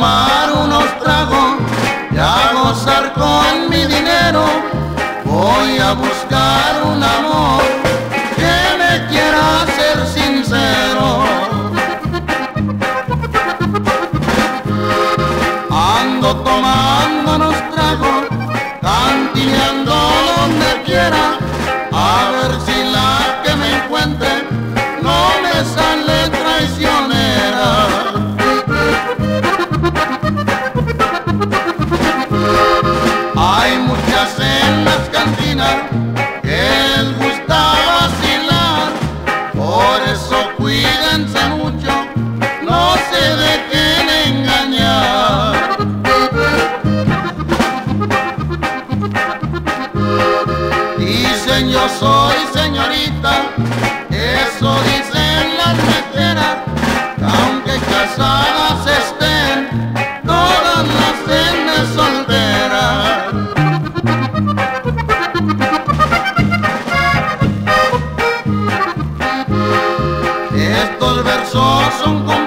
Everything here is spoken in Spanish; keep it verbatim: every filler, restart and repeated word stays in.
tomar unos tragos y a gozar con mi dinero. Voy a buscar un amor que me quiera ser sincero. Ando tomando unos tragos, cantineando donde quiera, a ver si la que me encuentre no me sale traicionera. Hay muchas en las cantinas que les gusta vacilar, por eso cuídense mucho, no se dejen engañar. Dicen yo soy señorita, eso dicen las meteras, que aunque casadas estén, todas nacen de solteras. Estos versos son como